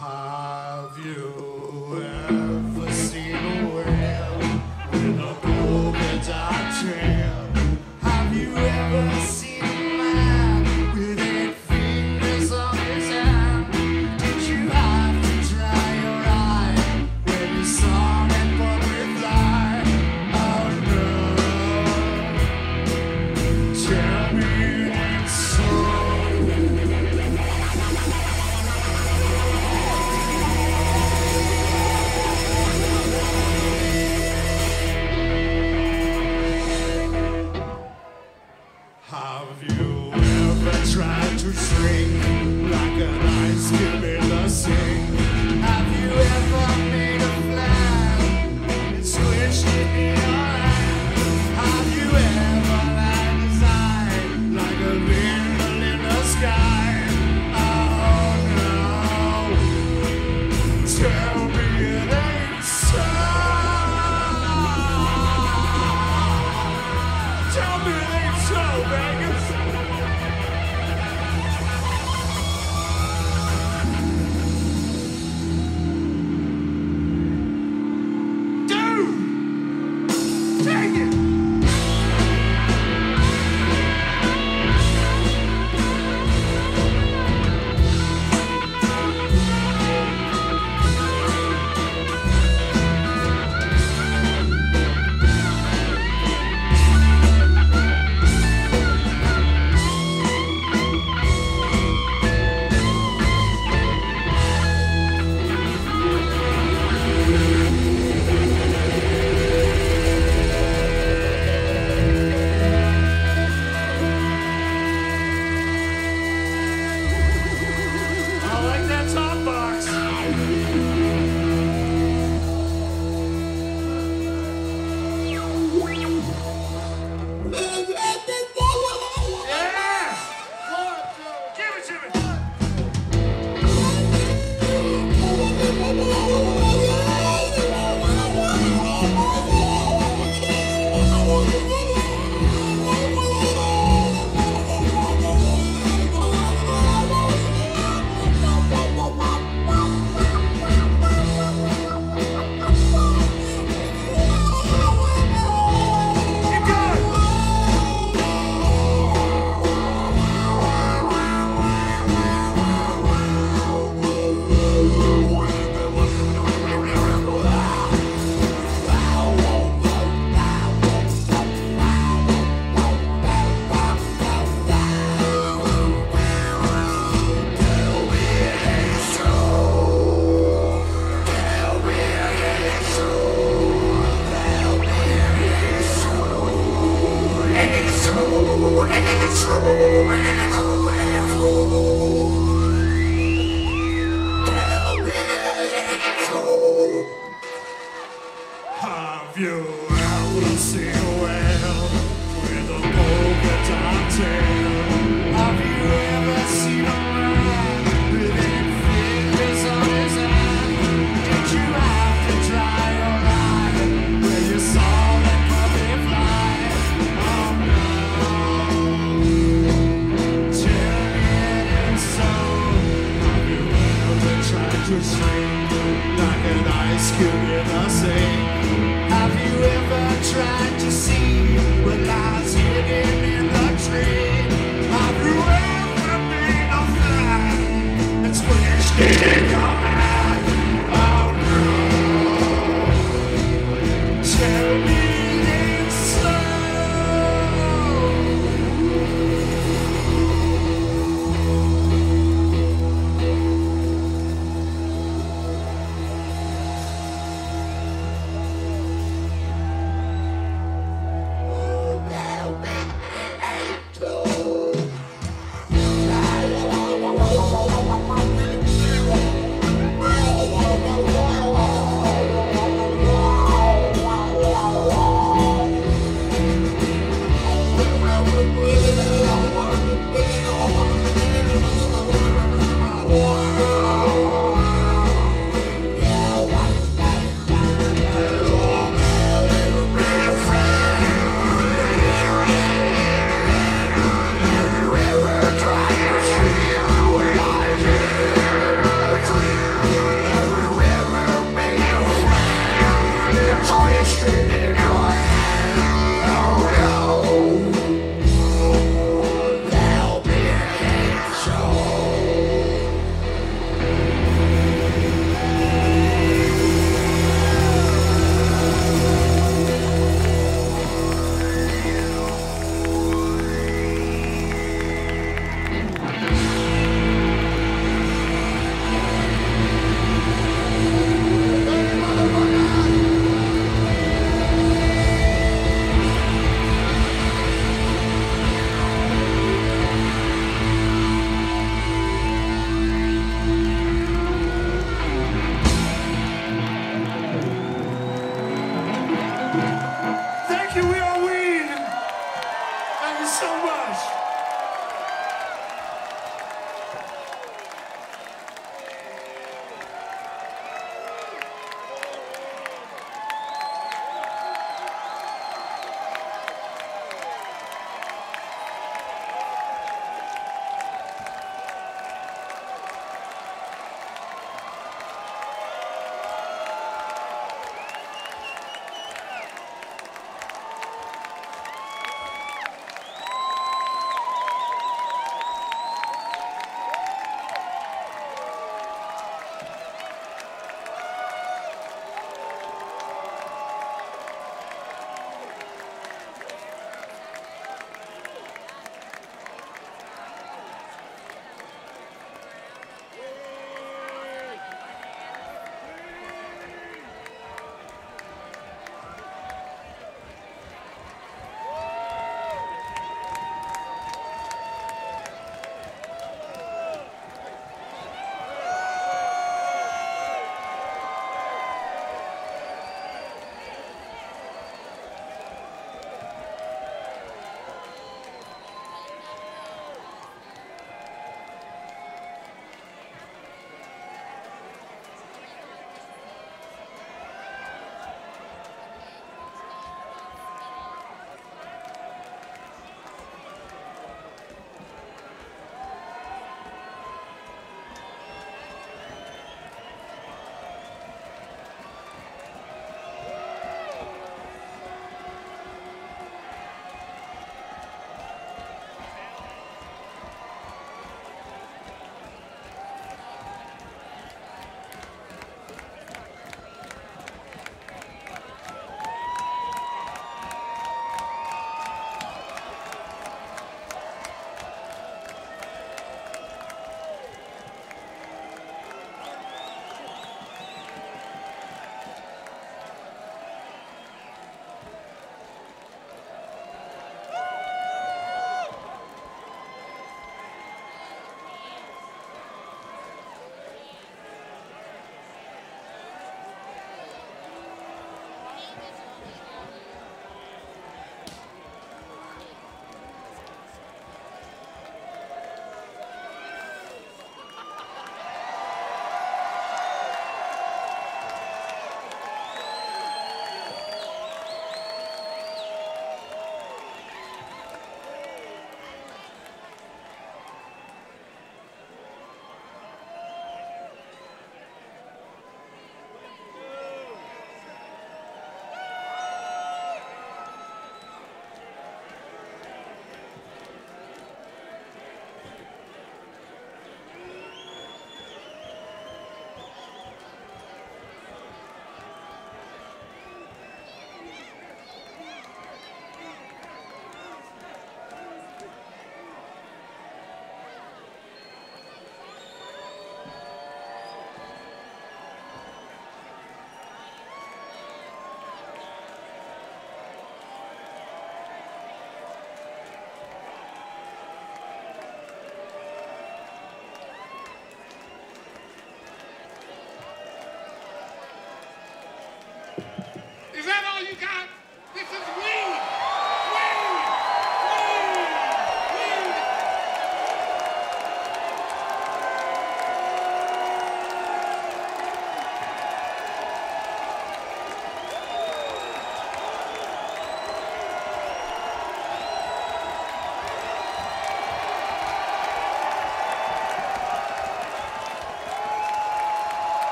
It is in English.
Have you ever seen a whale with a polka dot tail? Have you ever seen a man with 8 fingers on his hand? Did you have to dry your eye when you saw that butterfly? Oh no, tell me it ain't so. Have you ever tried to shrink like an ice cube in the sink? Have you ever made a flag and switched it in your hand? Have you ever had a design like a windmill in the sky? Oh no, tell me it ain't so. Tell me it ain't so, Vegas. Dude! Take it! I like that top box. Yeah! Give it to me. Keep going. Have you ever seen a whale with a polka dot tail? Have you ever seen a man with 8 fingers on his hand? Did you have to dry your eye when you saw that puppy fly? Oh no, tell me it ain't so. Have you ever tried to shrink like an ice cube in the sink? Have you ever tried to see what lies hidden in the tree? Have you ever made a flag and squished it in your